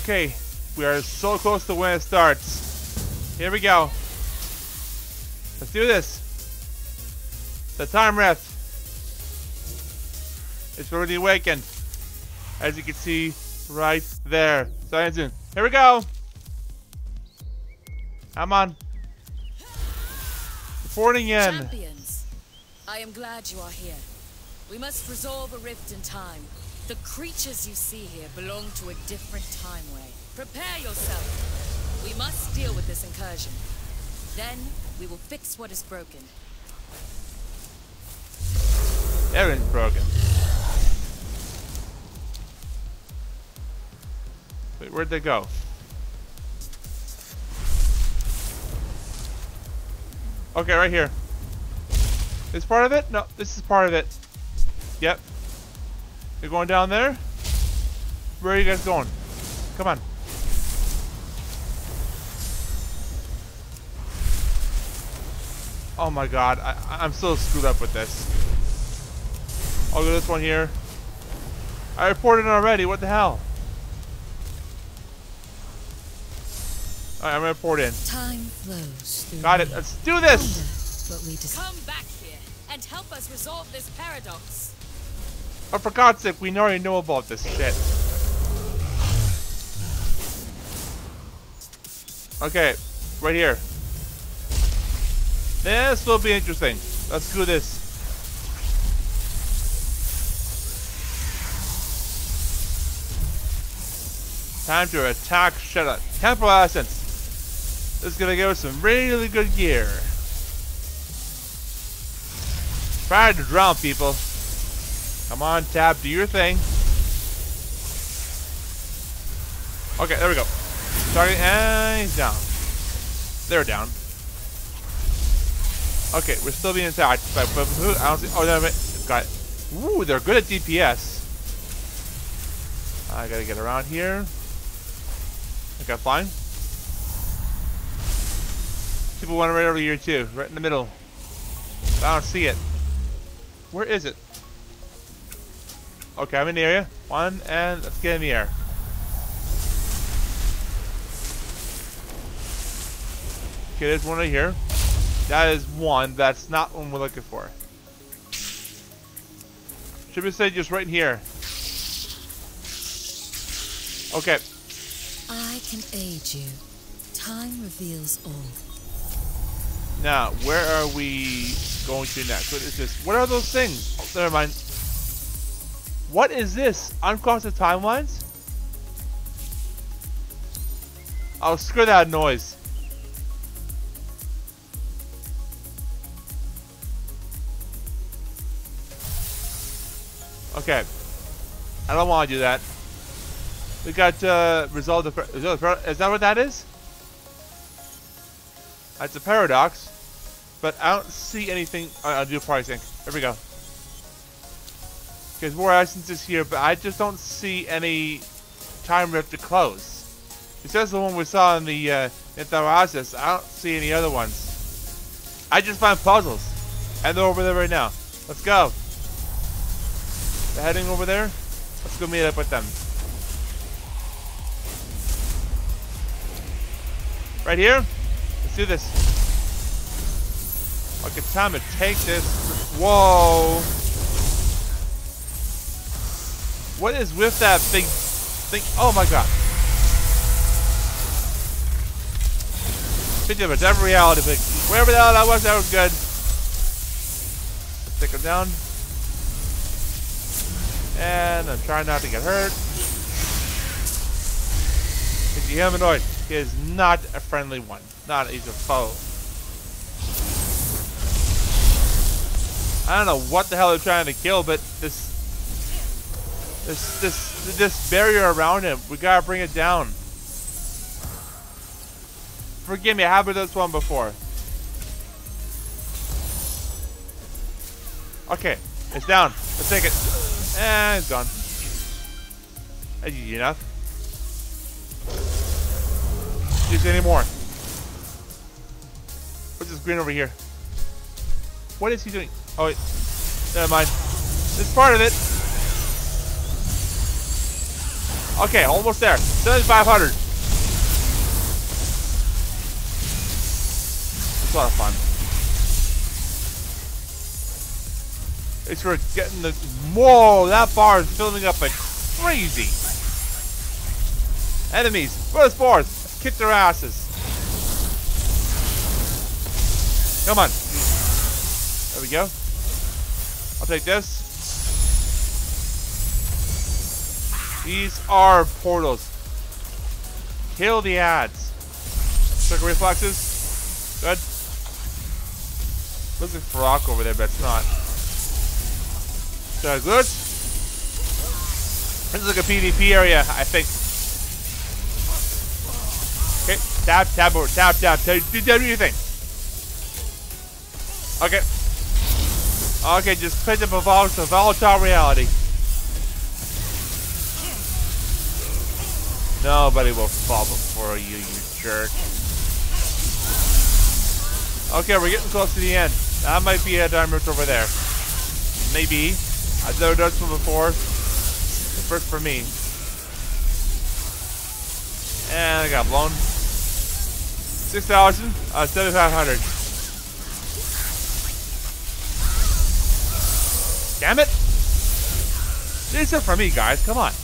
Okay, we are so close to when it starts. Here we go. Let's do this. The time rift is already awakened, as you can see right there. Starting soon. Here we go. Come on. Reporting in. Champions, I am glad you are here. We must resolve a rift in time. The creatures you see here belong to a different time-way. Prepare yourself. We must deal with this incursion. Then, we will fix what is broken. Everything's broken. Wait, where'd they go? Okay, right here. This part of it? No, this is part of it. Yep. You're going down there? Where are you guys going? Come on. Oh my god, I'm so screwed up with this. I'll go this one here. I reported it already, what the hell? Alright, I'm gonna report in. Time flows through. Got it, let's do this! What we come back here and help us resolve this paradox. Oh, for God's sake, we already know about this shit. Okay, right here. This will be interesting. Let's do this. Time to attack Shella. Temporal Essence. This is gonna give us some really good gear. Try to drown, people. Come on, Tab, do your thing. Okay, there we go. Target, and he's down. They're down. Okay, we're still being attacked. But who? I don't see. Oh, no, got it. Ooh, they're good at DPS. I gotta get around here. Okay, fine. People want right over here too, right in the middle. I don't see it. Where is it? Okay, I'm in the area. One, and let's get in the air. Okay, there's one right here. That is one. That's not one we're looking for. Should we say just right in here? Okay. I can aid you. Time reveals all. Now, where are we going to next? What is this? What are those things? Oh, never mind. What is this? Uncross the timelines? Oh, screw that noise. Okay. I don't want to do that. We got resolve the. Is that what that is? That's a paradox. But I don't see anything. I'll do pricing. There we go. Because more essences here, but I just don't see any time rift to close. It says the one we saw in the Therasis. I don't see any other ones. I just find puzzles. And they're over there right now. Let's go. They're heading over there. Let's go meet up with them. Right here. Let's do this. Okay, time to take this. Whoa. What is with that big thing? Oh my god. Bit of a different reality, but wherever the hell that was good. Let's take him down. And I'm trying not to get hurt. The humanoid is not a friendly one. He's a foe. I don't know what the hell they're trying to kill, but this barrier around him, we gotta bring it down. Forgive me, I haven't done this one before. Okay, it's down. Let's take it. And it's gone. That's easy enough. Do any more. What's this green over here? What is he doing? Oh wait. Never mind. This is part of it. Okay, almost there. 7,500. It's a lot of fun. It's for getting the. Whoa, that bar is filling up like crazy. Enemies, where's the spores? Let's kick their asses. Come on. There we go. I'll take this. These are portals. Kill the ads. Circle reflexes. Good. Looks like Farok over there, but it's not. So good. This is like a PvP area, I think. Okay, tap, tab, over, tap, do anything. Okay. Okay, just pitch up a volatile reality. Nobody will fall before you, you jerk. Okay, we're getting close to the end. That might be a diamond over there. Maybe. I've never done this one before. The first for me. And I got blown. 6,000, 7,500. Damn it! These are for me, guys. Come on.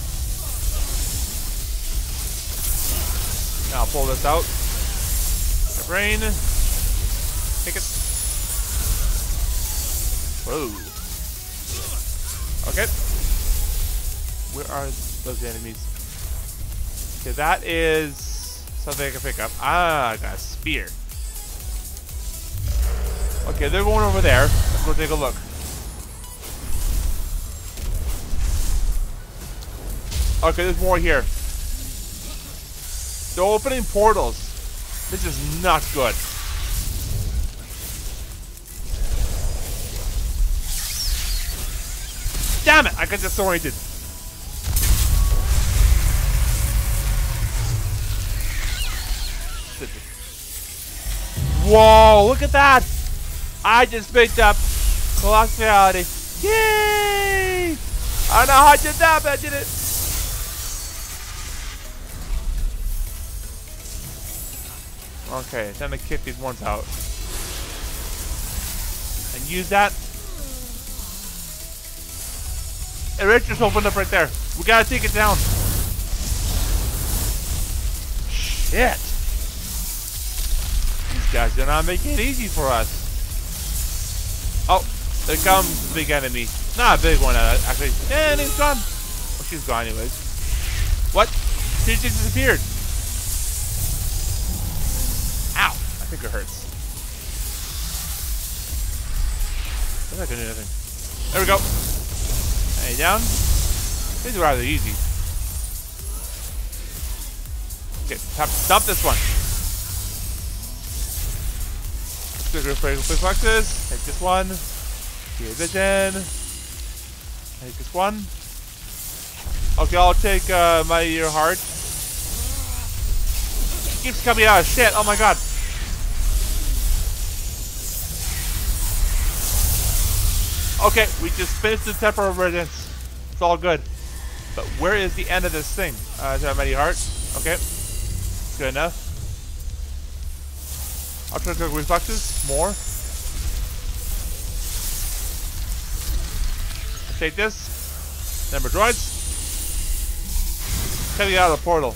Now I'll pull this out. My brain. Take it. Whoa. Okay. Where are those enemies? Okay, that is something I can pick up. Ah, I got a spear. Okay, they're going over there. Let's go take a look. Okay, there's more here. They're opening portals. This is not good. Damn it! I got disoriented. Whoa! Look at that! I just picked up Colossality. Yay! I don't know how I did that, but I did it. Okay, time to kick these ones out. And use that. And Rich just opened up right there. We gotta take it down. Shit. These guys are not making it easy for us. Oh, there comes the big enemy. Not a big one, actually. And he's gone. Oh, she's gone anyways. What? She just disappeared. Ow. I think it hurts. I'm not gonna do anything. There we go. Hey, down. These are rather easy. Okay, stop this one. Quick flexes. Take this one. Here, vision. Take this one. Okay, I'll take my ear heart. It keeps coming out of shit. Oh my god. Okay, we just finished the temporal resistance. It's all good. But where is the end of this thing? Is that mighty heart? Okay. Good enough. I'll try to cook reflexes. More. Let's take this. Number droids. Coming out of the portal.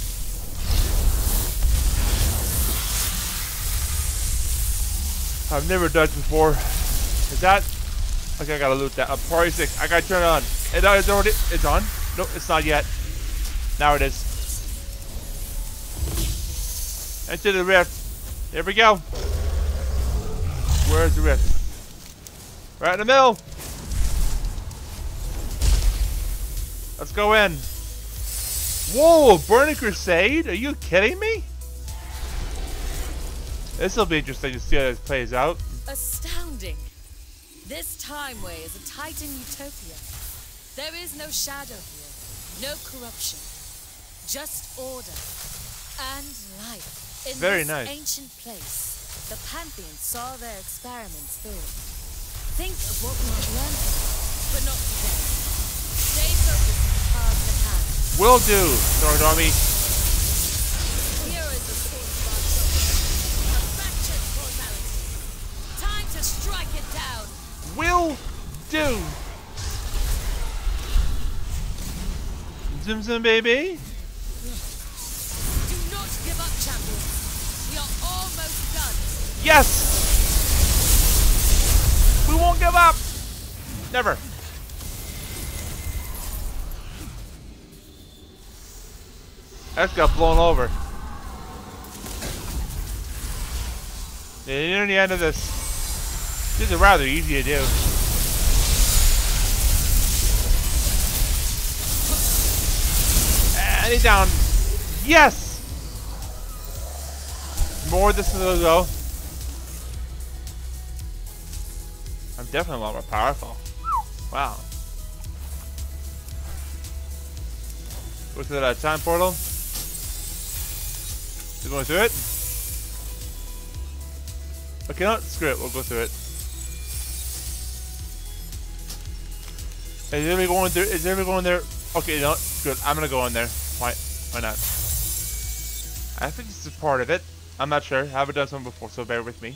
I've never dodged before. Is that? Okay, I gotta loot that. Priority 6. I gotta turn it on. It's already. It's on. Nope, it's not yet. Now it is. Enter the rift. There we go. Where's the rift? Right in the middle. Let's go in. Whoa, Burning Crusade? Are you kidding me? This will be interesting to see how this plays out. Astounding. This Timeway is a Titan utopia. There is no shadow here, no corruption, just order and life. In Very this nice. ancient place, the Pantheon saw their experiments through. Think of what we have learned, but not today. Stay focused on the paths at hand. Will do, Norodami. Here is the source of our trouble. A fractured causality. Time to strike it down. Will do. Zoom zoom, baby. Do not give up, champions. We are almost done. Yes! We won't give up! Never. That got blown over. Near the end of this. This is rather easy to do. And he's down. Yes! More of this is gonna go. I'm definitely a lot more powerful. Wow. Go through that time portal. We're going through it. Okay, no, screw it. We'll go through it. Is everybody going there? Is everybody going there? Okay, no, good. I'm gonna go in there. Why not? I think this is part of it. I'm not sure. I haven't done something before, so bear with me.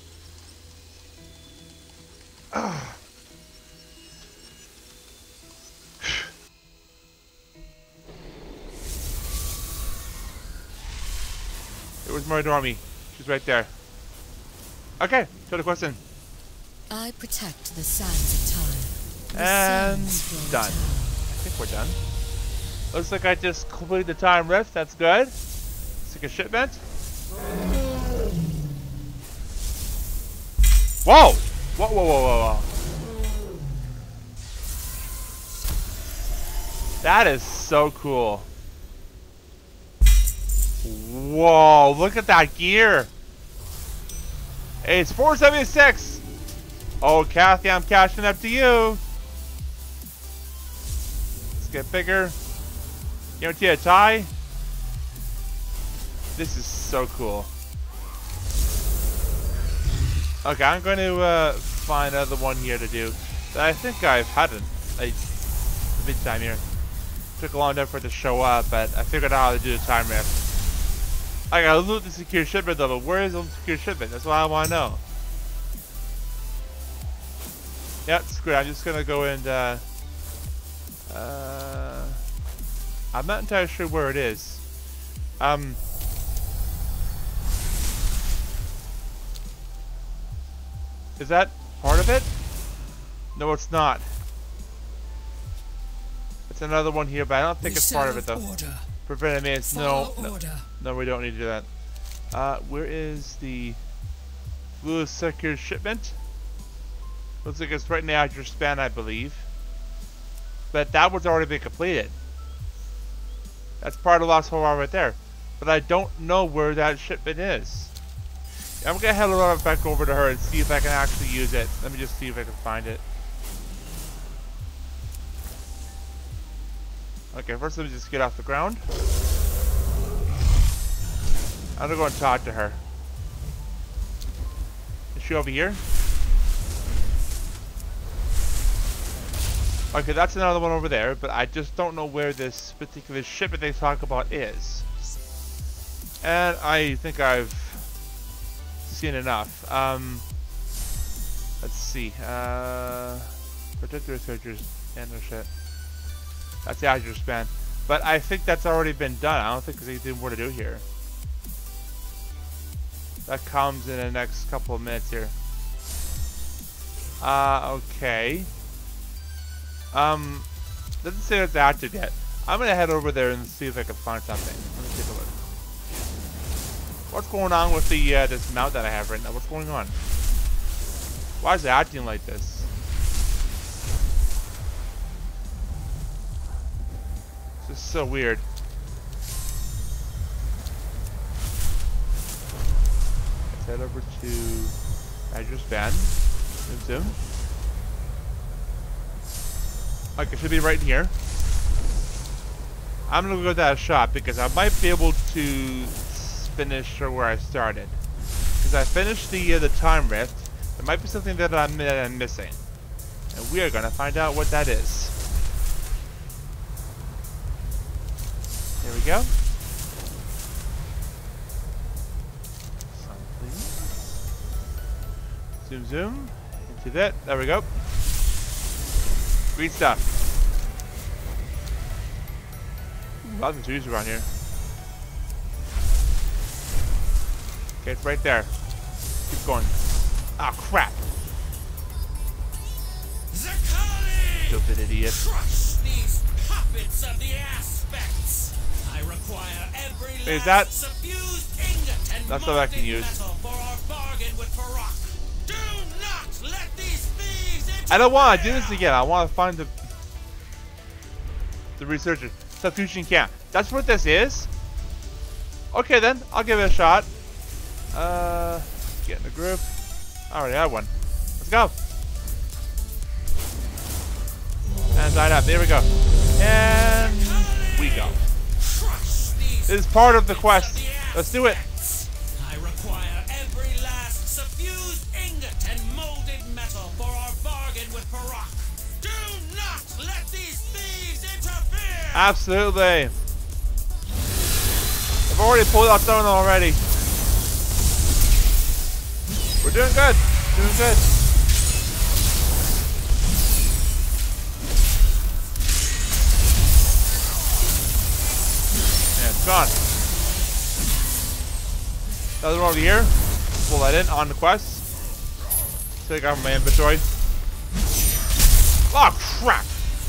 It was Norodami. She's right there. Okay, to the question. I protect the sands of time. And done. I think we're done. Looks like I just completed the time rift. That's good. Let's take a shipment. Whoa! Whoa, whoa, whoa, whoa, whoa. That is so cool. Whoa, look at that gear. Hey, it's 476. Oh, Kathy, I'm cashing up to you. Let's get bigger. Guarantee a tie. This is so cool. Okay, I'm going to find another one here to do. I think I've had a big time here. Took a long time for it to show up, but I figured out how to do the time rift. I gotta loot the secure shipment though, but where is the secure shipment? That's what I want to know. Yeah, screw it. I'm just gonna go and I'm not entirely sure where it is. Is that part of it? No, it's not. It's another one here, but I don't think it's part of it though. Prevent advance. No, we don't need to do that. Where is the blue secure shipment? Looks like it's right in the outer span, I believe. But that one's already been completed. That's part of Lost Horror right there. But I don't know where that shipment is. I'm gonna head on back over to her and see if I can actually use it. Let me just see if I can find it. Okay, first let me just get off the ground. I'm gonna go and talk to her. Is she over here? Okay, that's another one over there, but I just don't know where this particular shipment they talk about is. And I think I've seen enough. Let's see. Protect the researchers and their shit. That's the Azure span. But I think that's already been done. I don't think there's anything more to do here. That comes in the next couple of minutes here. Okay. Doesn't say it's active yet. I'm gonna head over there and see if I can find something. Let me take a look. What's going on with the this mount that I have right now? What's going on? Why is it acting like this? This is so weird. Let's head over to Azure Span. Zoom. Okay, should be right in here. I'm gonna go to that shop because I might be able to finish where I started. Because I finished the time rift, there might be something that I'm missing, and we are gonna find out what that is. we go. Sun, please. Zoom, zoom. Into that. There we go. Green stuff. Lots of trees around here. Okay, it's right there. Keep going. Ah, crap. Stupid idiot. Crush these puppets of the aspects. I require every last suffused ingot and that's all I can use. Metal for our bargain with Farak. Do not let these thieves interfere. I don't want to do this again. I want to find the researcher. Subfusion camp. That's what this is? Okay then, I'll give it a shot. Get in the group. I already have one. Let's go. And sign up. There we go. And we go. This is part of the quest. Let's do it. I require every last suffused ingot and molded metal for our bargain with Farak. Do not let these thieves interfere. Absolutely. I've already pulled out some already. We're doing good. Doing good. And it's gone. Another one over here. Pull that in on the quest. Take out my inventory. Oh crap!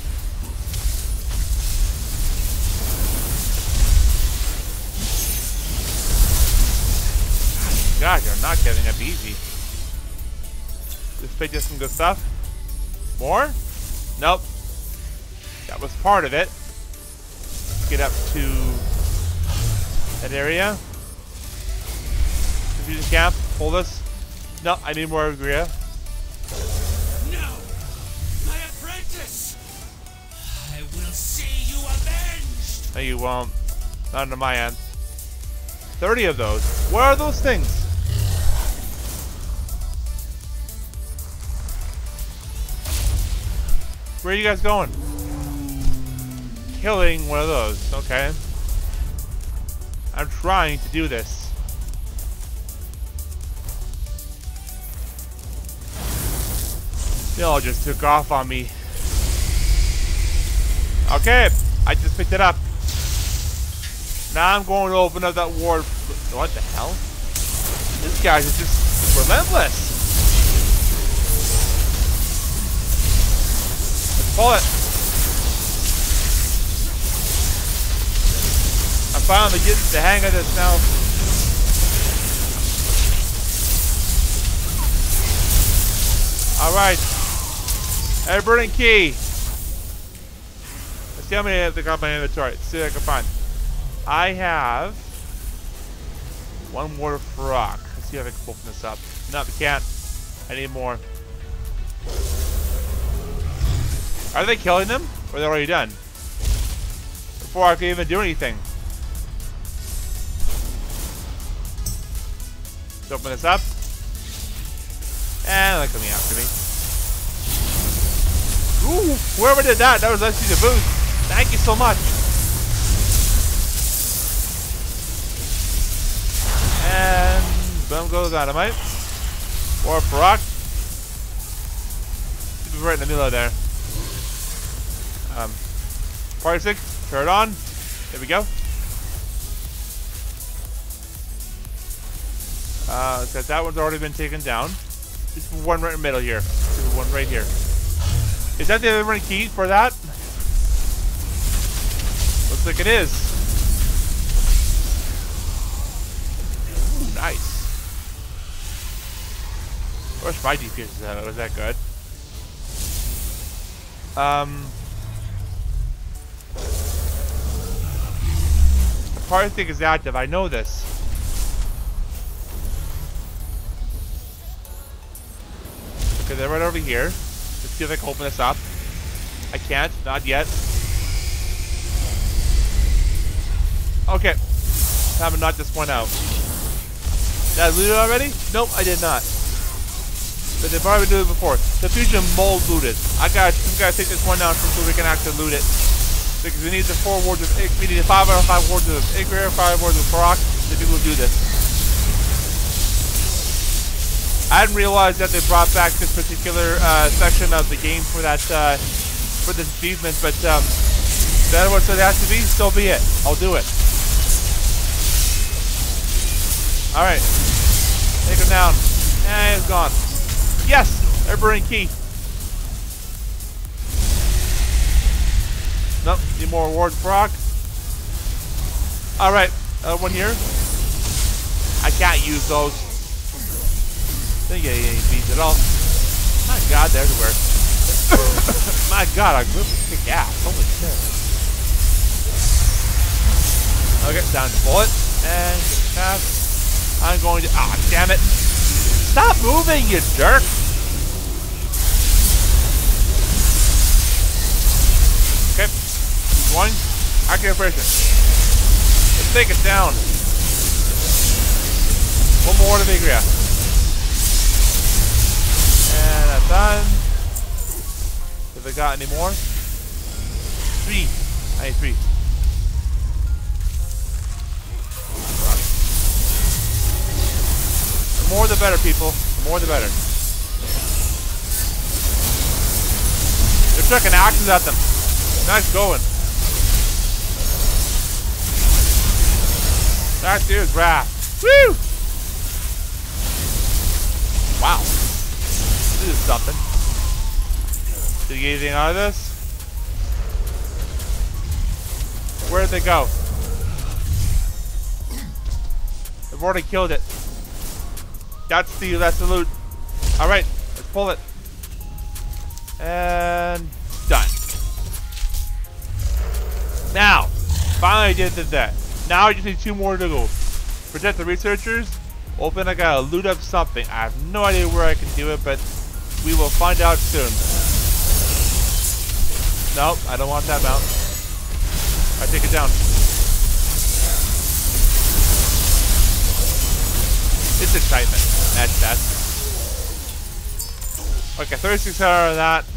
God, you're not getting up easy. This page has some good stuff. More? Nope. That was part of it. Let's get up to that area. Confusion camp. Hold this. No, I need more Gria. No! My apprentice! I will see you avenged! No, you won't. Not under my end. 30 of those. What are those things? Where are you guys going? Killing one of those. Okay. I'm trying to do this. They all just took off on me. Okay, I just picked it up. Now I'm going to open up that ward. What the hell? These guys are just relentless. Let's pull it. I'm finally getting the hang of this now. Alright. Everburning key. Let's see how many I got in my inventory. Let's see what I can find. I have one more frog. Let's see if I can open this up. No, we can't. I need more. Are they killing them? Or are they already done? Before I can even do anything. Let's open this up. And they're coming after me. Ooh, whoever did that, that was actually the boost. Thank you so much. And boom goes dynamite. Or Farak. Should be right in the middle of there. Party stick, turn it on. There we go. So that one's already been taken down. Just one right in the middle here. There's one right here. Is that the other key for that? Looks like it is. Ooh, nice. I wish my DPS was that good. The party stick is active. I know this. Okay, they're right over here. Let's see if I can open this up. I can't, not yet. Okay. Time to knock this one out. Did I loot it already? Nope, I did not. But they've already done it before. The fusion mold looted. We gotta take this one down so we can actually loot it. Because we need the 4 wards of we need 5 out of 5 wards of Igria, 5 wards of Karak, then we will do this. I hadn't realized that they brought back this particular section of the game for that for this achievement, but that's what it has to be, so be it. I'll do it. Alright. Take him down. And he's gone. Yes! Everybody key. Nope, need more rewards for Rock. Alright, one here. I can't use those. Don't get any beads at all. My god, they're everywhere. My god, I really kick ass. Holy shit. Okay, down to bullet. And get past. I'm going to. Ah, damn it. Stop moving, you jerk. Okay. One. Accurate pressure. Let's take it down. One more to Vigria. And that's done. Have I got any more? 3. I need 3. The more the better, people. The more the better. They're chucking axes at them. Nice going. That dude's wrath. Woo! Wow. This is something. Did you get anything out of this? Where did they go? They've already killed it. That's the loot. Alright, let's pull it. And done. Now, finally I did that. Now I just need 2 more to go. Protect the researchers. Open, I gotta loot up something. I have no idea where I can do it, but we will find out soon. Nope, I don't want that mount. I take it down. It's excitement. That's okay, 36 out of that.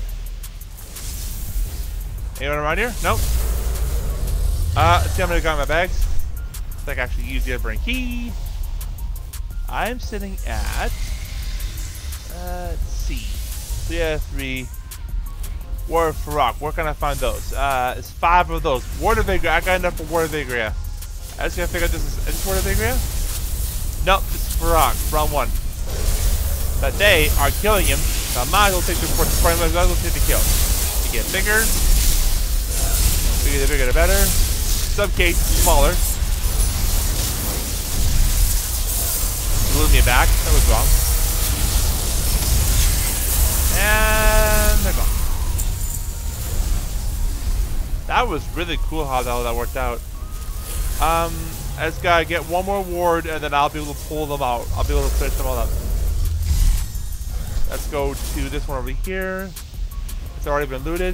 Anyone around here? Nope. Let's see how many I got in my bags. I can actually use the other brain key. I'm sitting at let's see. 3 out of 3. Ward of Farak. Where can I find those? It's 5 of those. Ward of Vigria. I got enough for Ward of Vigria. I just gotta figure out is this Ward of Vigria? Nope, it's Farak. Wrong one. But they are killing him, so I might as well take the might as well take the kill. You get bigger. The bigger the better. Some case smaller. Blew me back. That was wrong. And they're gone. That was really cool how that worked out. I just gotta get 1 more ward and then I'll be able to pull them out. I'll be able to finish them all up. Let's go to this one over here. It's already been looted.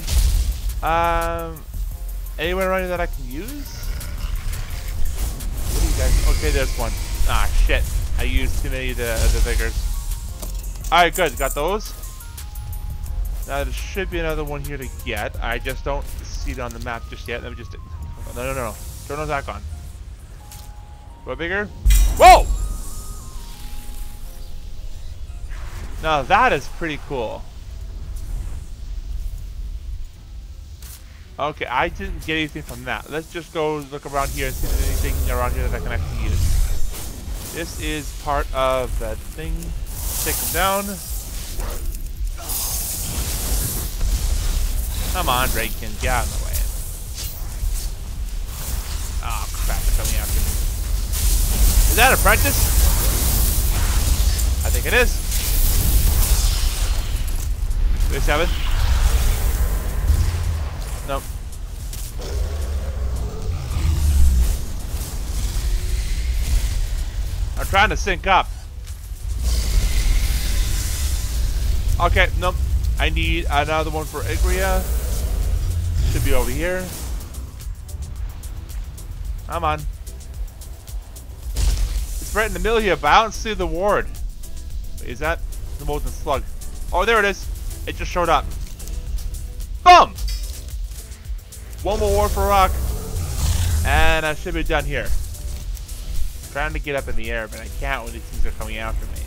Anyone around here that I can use? What do you guys? Okay, there's one. Ah, shit. I used too many of the vigors. Alright, good. Got those. Now there should be another one here to get. I just don't see it on the map just yet. Let me just... No. Turn those back on. Go bigger. Whoa! Now that is pretty cool. Okay, I didn't get anything from that. Let's just go look around here and see if there's anything around here that I can actually use. This is part of that thing. Take them down. Come on, Draken, get out of the way. Oh crap, they're coming after me. Is that Apprentice? I think it is. 37. Nope. I'm trying to sync up. Okay, nope. I need another one for Igria. Should be over here. Come on. It's right in the middle here, but I don't see the ward. Wait, is that the Molten Slug? Oh, there it is. It just showed up. Boom! One more war for rock. And I should be done here. I'm trying to get up in the air, but I can't when these things are coming after me.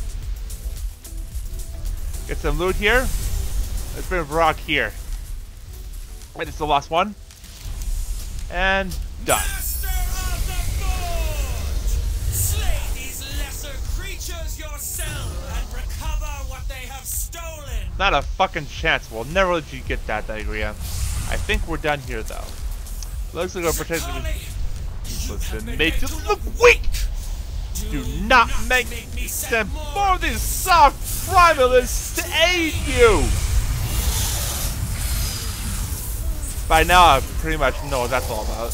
Get some loot here. Let's bring Varrock here. Wait, it's the last one. And done. Master of the Forge! Slay these lesser creatures yourself and recover what they have stolen! Not a fucking chance. We'll never let you get that, Diagria. I think we're done here, though. Looks like our protection is... Listen, mate, look weak! Do not make them more of these soft primalists to aid you! By now, I pretty much know what that's all about.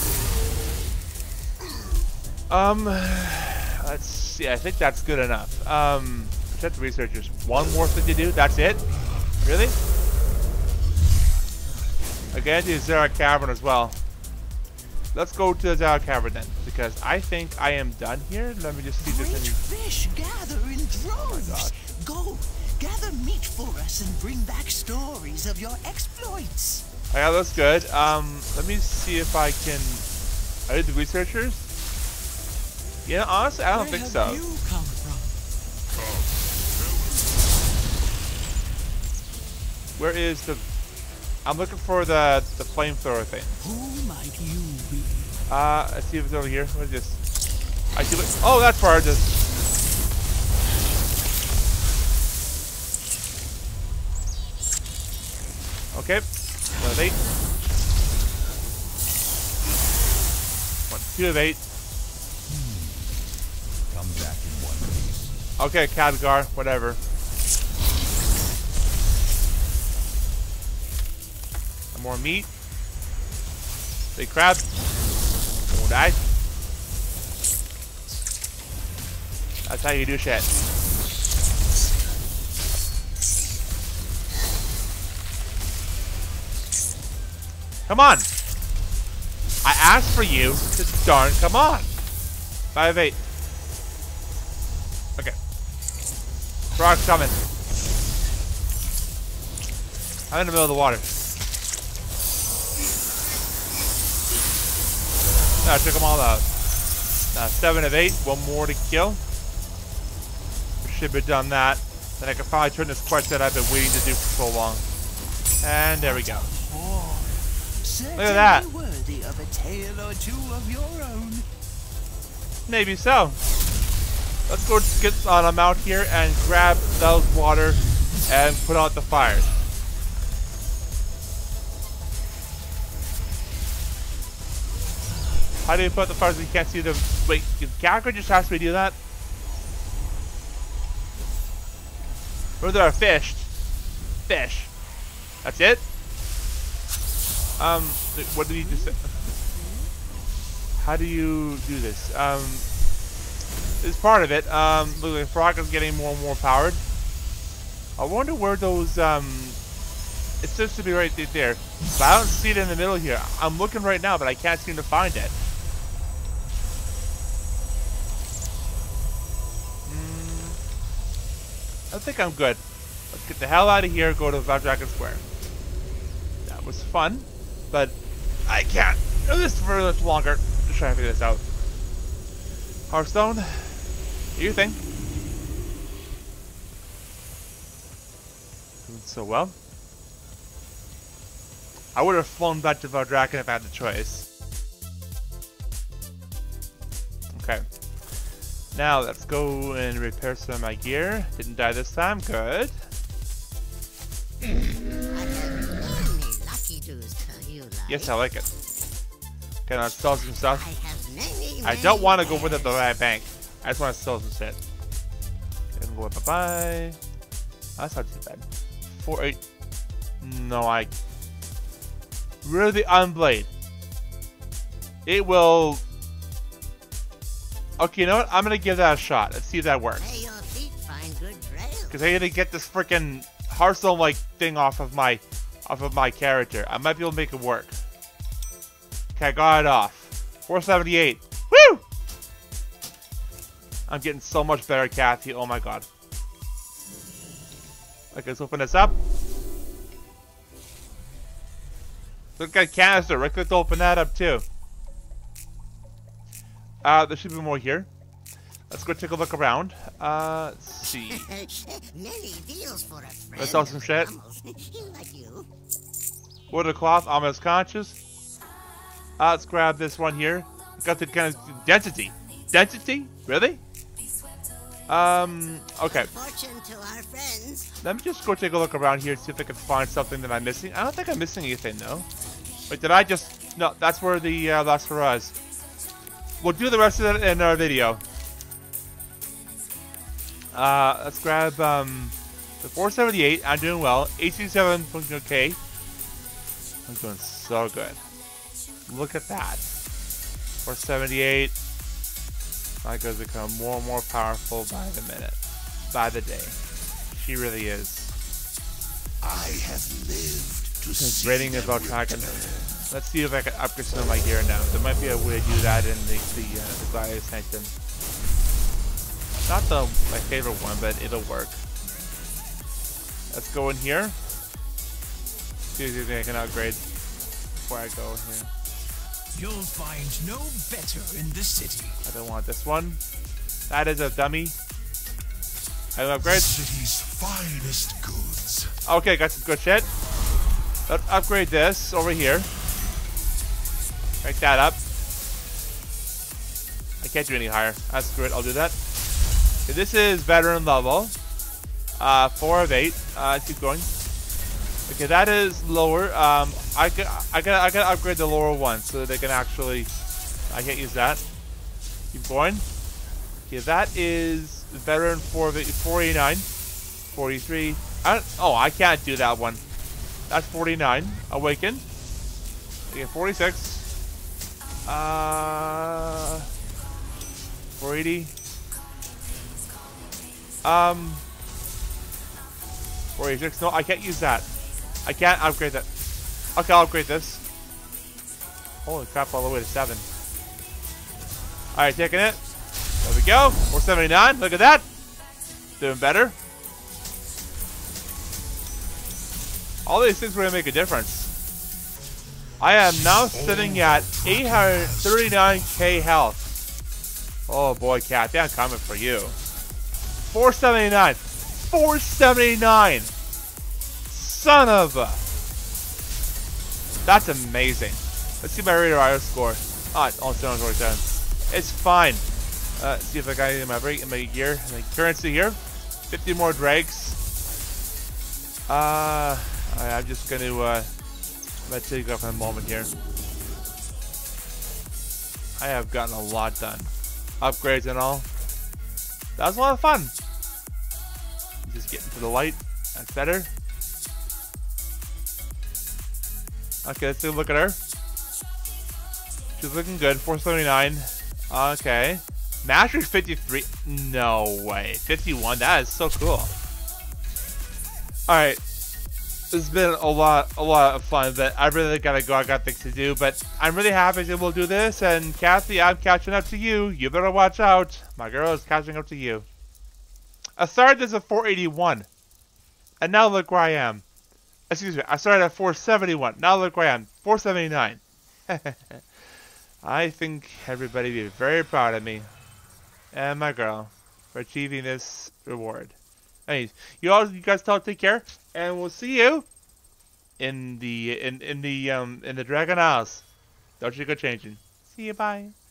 Let's see. I think that's good enough. Protect the researchers. One more thing to do. That's it. Really? Again, the Zara Cavern as well. Let's go to the Zara Cavern then, because I think I am done here. Let me just see this. Great fish gather in droves. Oh my gosh. Go, gather meat for us and bring back stories of your exploits. Yeah, that's good. Let me see if I can... Are they the researchers? Yeah, honestly, I don't think so. Where have you come from? Where is the... I'm looking for the flamethrower thing. Who might you be? Let's see if it's over here. What is this? I see what... Oh, that's where I just... Okay. 1 of 8. 1, 2 of 8. Come back in one piece. Okay, Khadgar, whatever. Some more meat. Big crab. Won't die. That's how you do shit. Come on! I asked for you to darn come on! 5 of 8. Okay. Frog's coming. I'm in the middle of the water. No, I took them all out. 7 of 8. One more to kill. Should have done that. Then I can finally turn this quest that I've been waiting to do for so long. And there we go. Look at that. Worthy of a tale or two of your own. Maybe so. Let's go get on a mount here and grab those water and put out the fires. How do you put out the fires if you can't see them? Wait, Gallagher just has me do that? Or there are fish. Fish. That's it? What did he just say? How do you do this? This is part of it. Look, the frog is getting more and more powered. I wonder where those, it seems to be right there. But I don't see it in the middle here. I'm looking right now, but I can't seem to find it. I think I'm good. Let's get the hell out of here, go to Valdrakken Square. That was fun, but I can't do this for much longer. Just trying to figure this out. Hearthstone, do your thing. Doing so well. I would have flown back to Valdrakken if I had the choice. Okay. Now let's go and repair some of my gear. Didn't die this time, good. I have many lucky do's to you, like. Yes, I like it. Can I sell some stuff? I have many, I don't want to go with it the right bank. I just want to sell some shit. And go bye-bye. That's not too bad. 4-8. No, I... Really unblade. It will... Okay, you know what? I'm gonna give that a shot. Let's see if that works. May your feet find good trails. Because I gotta get this freaking Hearthstone-like thing off of my character. I might be able to make it work. Okay, I got it off. 478. Woo! I'm getting so much better, Kathy. Oh my god. Okay, let's open this up. Look at canister. Right click to open that up too. There should be more here. Let's go take a look around. Let's see. Many deals for a friend. Let's sell some shit. Like you. Water cloth, almost conscious. Let's grab this one here. Got the kind of density. Density? Really? Okay. Fortune to our friends. Let me just go take a look around here, see if I can find something that I'm missing. I don't think I'm missing anything, though. Wait, did I just... No, that's where the, that's for us. We'll do the rest of it in our video. Let's grab, the 478. I'm doing well. 87, okay. I'm doing so good. Look at that. 478. My girl's become more and more powerful by the minute. By the day. She really is. I have lived to see Rating is about tracking. Let's see if I can upgrade some of my gear now. There might be a way to do that in the Gladius Sanctum. Not my favorite one, but it'll work. Let's go in here. See if I can upgrade before I go here. You'll find no better in the city. I don't want this one. That is a dummy. I don't upgrade. city's finest goods. Okay, got some good shit. Let's upgrade this over here. Break that up. I can't do any higher. That's good. I'll do that. Okay, this is veteran level. 4 of 8. Let's keep going. Okay, that is lower. I can upgrade the lower one so that they can actually. I can't use that. Keep going. Okay, that is veteran 489, 43. I can't do that one. That's 49. Awaken. Okay, 46. 480. 486. No, I can't use that. I can't upgrade that. Okay, I'll upgrade this. Holy crap, all the way to 7. Alright, taking it. There we go. 479. Look at that. Doing better. All these things are going to make a difference. I am now sitting at 839k health. Oh boy, Kathy, I'm coming for you. 479. 479. Son of a... That's amazing. Let's see my Raider IO score. Ah, it's all 747. It's fine. See if I got any in my gear. My currency here. 50 more dregs. I'm just going to let take off a moment here. I have gotten a lot done. Upgrades and all. That was a lot of fun. Just getting to the light. That's better. Okay, let's take a look at her. She's looking good. 479. Okay. Master's 53. No way. 51. That is so cool. Alright. It's been a lot of fun, but I really gotta go. I got things to do, but I'm really happy that we'll do this. And Kathy, I'm catching up to you. You better watch out. My girl is catching up to you. I started as a 481, and now look where I am. Excuse me, I started at 471. Now look where I am. 479. I think everybody will be very proud of me and my girl for achieving this reward. Anyways, you guys all take care, and we'll see you in the Dragon Isles. Don't you go changing. See you, bye.